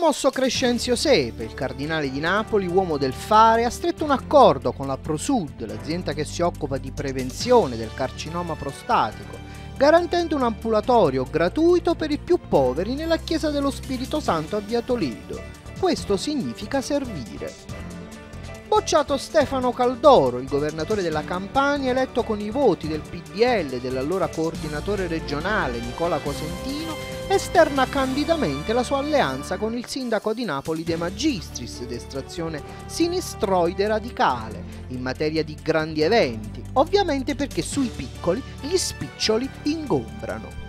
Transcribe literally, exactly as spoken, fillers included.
promosso Crescenzio Sepe, il cardinale di Napoli, uomo del fare, ha stretto un accordo con la ProSud, l'azienda che si occupa di prevenzione del carcinoma prostatico, garantendo un ambulatorio gratuito per i più poveri nella chiesa dello Spirito Santo a Via Toledo. Questo significa servire. Bocciato Stefano Caldoro, il governatore della Campania, eletto con i voti del P D L dell'allora coordinatore regionale Nicola Cosentino, esterna candidamente la sua alleanza con il sindaco di Napoli De Magistris, d'estrazione sinistroide radicale, in materia di grandi eventi, ovviamente perché sui piccoli gli spiccioli ingombrano.